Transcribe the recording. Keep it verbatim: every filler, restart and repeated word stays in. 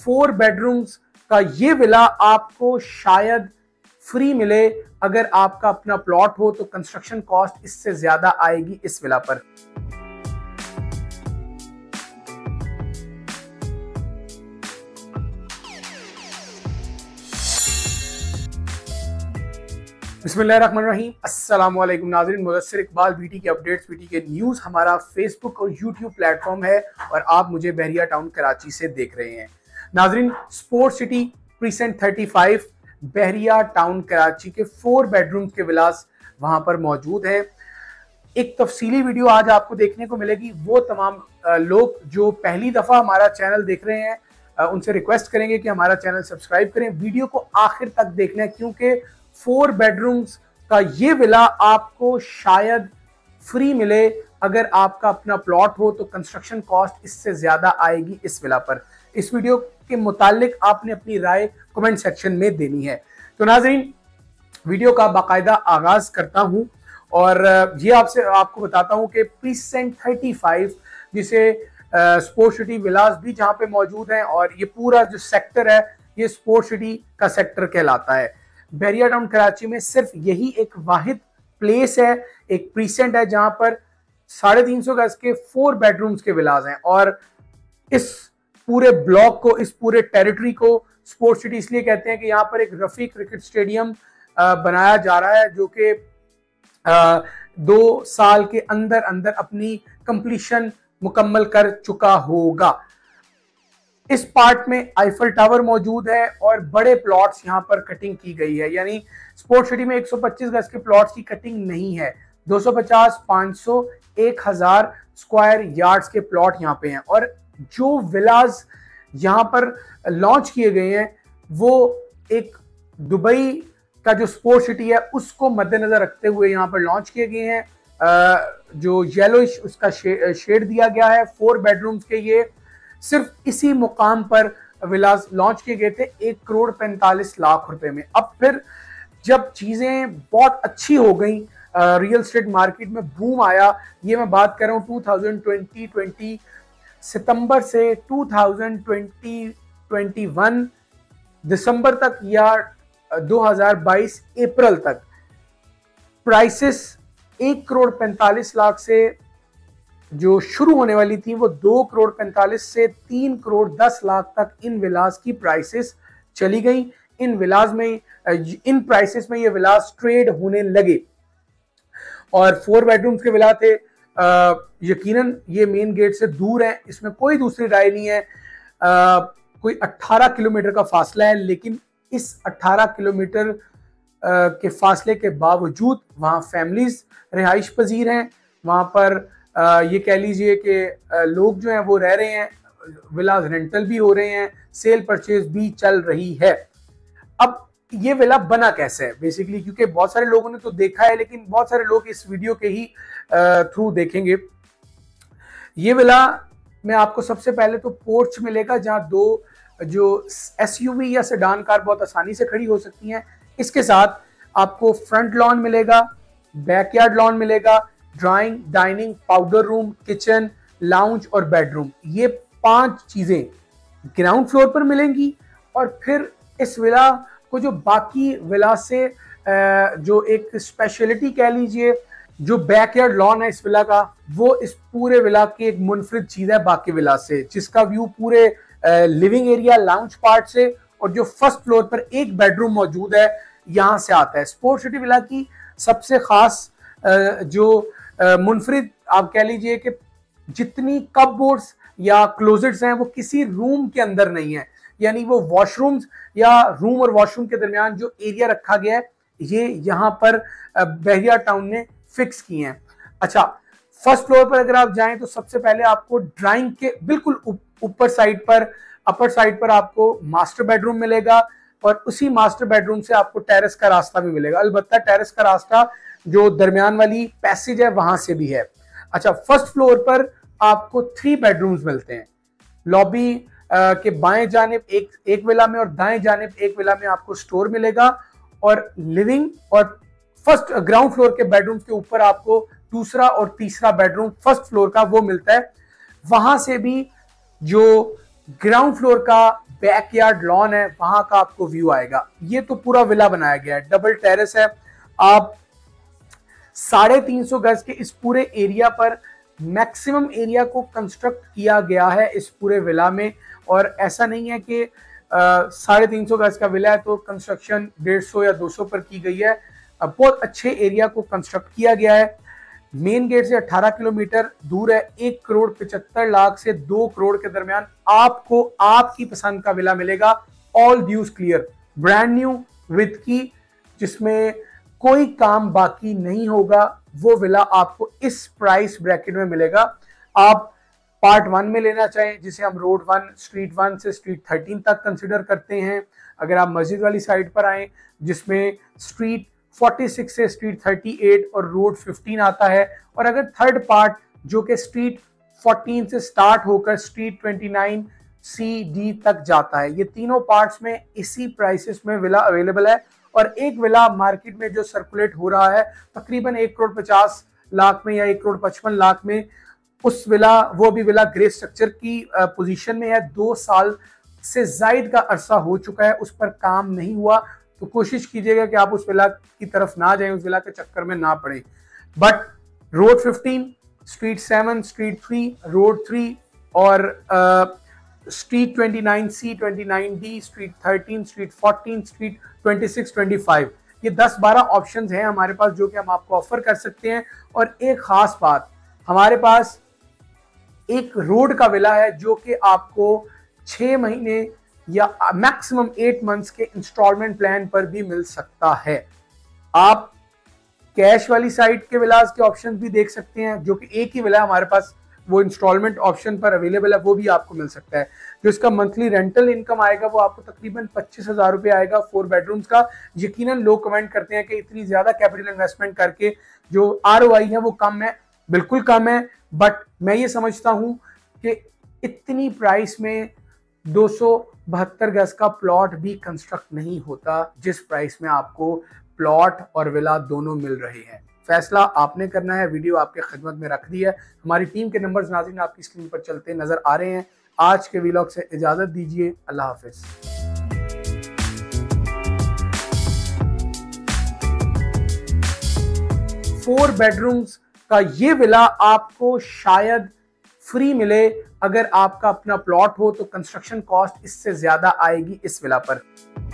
Four bedrooms का ये villa आपको शायद फ्री मिले। अगर आपका अपना प्लॉट हो तो कंस्ट्रक्शन कॉस्ट इससे ज्यादा आएगी इस विला पर। बिस्मिल्लाहिर्रहमानिर्रहीम, अस्सलाम वालेकुम नाज़रीन। मुदस्सिर इकबाल बीटी के अपडेट्स, बीटी के न्यूज़ हमारा फेसबुक और यूट्यूब प्लेटफॉर्म है और आप मुझे बहरिया टाउन कराची से देख रहे हैं। नाज़रीन, sport city precinct thirty five Bahria Town Karachi के फोर बेडरूम के विलास वहां पर मौजूद हैं। एक तफसीली वीडियो आज आपको देखने को मिलेगी। वो तमाम लोग जो पहली दफ़ा हमारा चैनल देख रहे हैं उनसे रिक्वेस्ट करेंगे कि हमारा चैनल सब्सक्राइब करें। वीडियो को आखिर तक देखना है क्योंकि फोर बेडरूम्स का ये विला आपको शायद फ्री मिले। अगर आपका अपना प्लॉट हो तो कंस्ट्रक्शन कॉस्ट इससे ज्यादा आएगी इस विला पर। इस वीडियो के मुतालिक आपने अपनी राय कमेंट सेक्शन में देनी है। तो नाज़रीन, वीडियो का बाकायदा आगाज करता हूं और ये आपसे आपको बताता हूं कि प्रीसेंट थर्टी फाइव जिसे स्पोर्ट सिटी विलास भी जहां पे मौजूद हैं और ये पूरा जो सेक्टर है ये स्पोर्ट सिटी का सेक्टर कहलाता है। बहरिया टाउन कराची में सिर्फ यही एक वाहिद प्लेस है, एक प्रीसेंट है जहां पर साढ़े तीन सौ गज के फोर बेडरूम्स के विलास हैं। और इस पूरे ब्लॉक को, इस पूरे टेरिटरी को स्पोर्ट सिटी इसलिए कहते हैं कि यहाँ पर एक रफी क्रिकेट स्टेडियम बनाया जा रहा है जो कि दो साल के अंदर अंदर अपनी कंप्लीशन मुकम्मल कर चुका होगा। इस पार्ट में आईफल टावर मौजूद है और बड़े प्लॉट्स यहां पर कटिंग की गई है। यानी स्पोर्ट सिटी में एक सौ पच्चीस गज के प्लॉट्स की कटिंग नहीं है। दो सौ पचास, पाँच सौ, एक हज़ार स्क्वायर यार्ड्स के प्लॉट यहां पे हैं। और जो विलास यहां पर लॉन्च किए गए हैं वो एक दुबई का जो स्पोर्ट सिटी है उसको मद्देनजर रखते हुए यहां पर लॉन्च किए गए हैं। जो येलोइश उसका शे, शेड दिया गया है। फोर बेडरूम्स के ये सिर्फ इसी मुकाम पर विलास लॉन्च किए गए थे एक करोड़ पैंतालीस लाख रुपए में। अब फिर जब चीजें बहुत अच्छी हो गई, रियल एस्टेट मार्केट में बूम आया, ये मैं बात कर रहा हूँ टू थाउजेंड ट्वेंटी ट्वेंटी सितंबर से two thousand twenty twenty one दिसंबर तक या दो हज़ार बाईस अप्रैल तक प्राइसेस एक करोड़ पैंतालीस लाख से जो शुरू होने वाली थी वो दो करोड़ पैंतालीस से तीन करोड़ दस लाख तक इन विलास की प्राइसेस चली गई। इन विलास में इन प्राइसेस में ये विलास ट्रेड होने लगे और फोर बेडरूम्स के विला थे। आ, यकीनन ये मेन गेट से दूर है, इसमें कोई दूसरी राय नहीं है। आ, कोई अठारह किलोमीटर का फासला है, लेकिन इस अठारह किलोमीटर के फासले के बावजूद वहाँ फैमिलीज रिहाइश पजीर हैं। वहाँ पर आ, ये कह लीजिए कि लोग जो हैं वो रह रहे हैं, विलास रेंटल भी हो रहे हैं, सेल परचेज भी चल रही है। अब ये विला बना कैसे है बेसिकली, क्योंकि बहुत सारे लोगों ने तो देखा है लेकिन बहुत सारे लोग इस वीडियो के ही थ्रू देखेंगे। ये विला में आपको सबसे पहले तो पोर्च मिलेगा जहां दो जो एसयूवी या सेडान कार बहुत आसानी से खड़ी हो सकती हैं। इसके साथ आपको फ्रंट लॉन मिलेगा, बैकयार्ड लॉन मिलेगा, drawing, dining, powder room, kitchen, lounge और बेडरूम, ये पांच चीजें ग्राउंड फ्लोर पर मिलेंगी। और फिर इस विला को जो बाकी विला से जो एक स्पेशलिटी कह लीजिए, जो बैकयार्ड लॉन है इस विला का, वो इस पूरे विला की एक मुनफरिद चीज है बाकी विला से, जिसका व्यू पूरे लिविंग एरिया, लाउंज पार्ट से और जो फर्स्ट फ्लोर पर एक बेडरूम मौजूद है यहां से आता है। स्पोर्ट सिटी विला की सबसे खास जो मुनफरिद आप कह लीजिए कि जितनी कपबोर्ड्स या क्लोजेट्स हैं वो किसी रूम के अंदर नहीं है। यानी वो वॉशरूम्स या रूम और वॉशरूम के दरमियान जो एरिया रखा गया है ये यहाँ पर बहरिया टाउन ने फिक्स किए हैं। अच्छा, फर्स्ट फ्लोर पर अगर आप जाएं तो सबसे पहले आपको ड्राइंग के बिल्कुल ऊपर साइड पर, अपर साइड पर आपको मास्टर बेडरूम मिलेगा और उसी मास्टर बेडरूम से आपको टेरेस का रास्ता भी मिलेगा। अलबत्ता टेरेस का रास्ता जो दरमियान वाली पैसेज है वहां से भी है। अच्छा, फर्स्ट फ्लोर पर आपको थ्री बेडरूम्स मिलते हैं। लॉबी के बाएं जानिब एक एक विला में और दाएं जानिब एक विला में आपको स्टोर मिलेगा और लिविंग और फर्स्ट ग्राउंड फ्लोर के बेडरूम्स के ऊपर आपको दूसरा और तीसरा बेडरूम फर्स्ट फ्लोर का वो मिलता है। वहां से भी जो ग्राउंड फ्लोर का बैकयार्ड लॉन है, वहां का आपको व्यू आएगा। ये तो पूरा विला बनाया गया है, डबल टेरेस है। आप साढ़े तीन सौ गज के इस पूरे एरिया पर मैक्सिमम एरिया को कंस्ट्रक्ट किया गया है इस पूरे विला में। और ऐसा नहीं है कि साढ़े तीन सौ गज का विला है तो कंस्ट्रक्शन डेढ़ सौ या दो सौ पर की गई है। uh, बहुत अच्छे एरिया को कंस्ट्रक्ट किया गया है। मेन गेट से अठारह किलोमीटर दूर है। एक करोड़ पिचहत्तर लाख से दो करोड़ के दरमियान आपको आपकी पसंद का विला मिलेगा। All dues clear, brand new with key, जिसमें कोई काम बाकी नहीं होगा। वो विला आपको इस प्राइस ब्रैकेट में मिलेगा। आप पार्ट वन में लेना चाहें, जिसे हम रोड वन, स्ट्रीट वन से स्ट्रीट थर्टीन तक कंसिडर करते हैं। अगर आप मस्जिद वाली साइड पर आए, जिसमें स्ट्रीट छियालीस से स्ट्रीट अड़तीस और रोड पंद्रह आता है, और अगर थर्ड पार्ट जो कि स्ट्रीट चौदह से स्टार्ट होकर स्ट्रीट उनतीस सी डी तक जाता है, ये तीनों पार्ट्स में इसी प्राइसेस में विला अवेलेबल है। और एक विला मार्केट में जो सर्कुलेट हो रहा है तकरीबन एक करोड़ पचास लाख में या एक करोड़ पचपन लाख में, उस विला, वो भी विला ग्रे स्ट्रक्चर की पोजीशन में है। दो साल से जायद का अरसा हो चुका है, उस पर काम नहीं हुआ। तो कोशिश कीजिएगा कि आप उस विला की तरफ ना जाएं, उस विला के चक्कर में ना पड़े। बट रोड पंद्रह, स्ट्रीट सात, स्ट्रीट तीन, रोड तीन और स्ट्रीट उनतीस सी, उनतीस डी, स्ट्रीट तेरह, स्ट्रीट चौदह, स्ट्रीट छब्बीस, पच्चीस, ये दस बारह ऑप्शंस हैं हमारे पास जो कि हम आपको ऑफर कर सकते हैं। और एक खास बात, हमारे पास एक रोड का विला है जो कि आपको छह महीने या मैक्सिमम एट मंथ्स के इंस्टॉलमेंट प्लान पर भी मिल सकता है। आप कैश वाली साइड के विलास के ऑप्शन भी देख सकते हैं, जो कि एक ही विला हमारे पास वो इंस्टॉलमेंट ऑप्शन पर अवेलेबल है, वो भी आपको मिल सकता है। जो इसका मंथली रेंटल इनकम आएगा वो आपको तकरीबन पच्चीस हजार रुपये आएगा फोर बेडरूम्स का। यकीनन लोग कमेंट करते हैं कि इतनी ज्यादा कैपिटल इन्वेस्टमेंट करके जो आर ओ आई है वो कम है। बिल्कुल कम है, बट मैं ये समझता हूं कि इतनी प्राइस में दो सौ बहत्तर गज का प्लॉट भी कंस्ट्रक्ट नहीं होता जिस प्राइस में आपको प्लॉट और विला दोनों मिल रहे हैं। फैसला आपने करना है। वीडियो आपके खिदमत में रख दी है। हमारी टीम के नंबर्स नाज़रीन आपकी स्क्रीन पर चलते नजर आ रहे हैं। आज के व्लॉग से इजाजत दीजिए। अल्लाह हाफिज। फोर बेडरूम्स का ये विला आपको शायद फ्री मिले। अगर आपका अपना प्लॉट हो तो कंस्ट्रक्शन कॉस्ट इससे ज्यादा आएगी इस विला पर।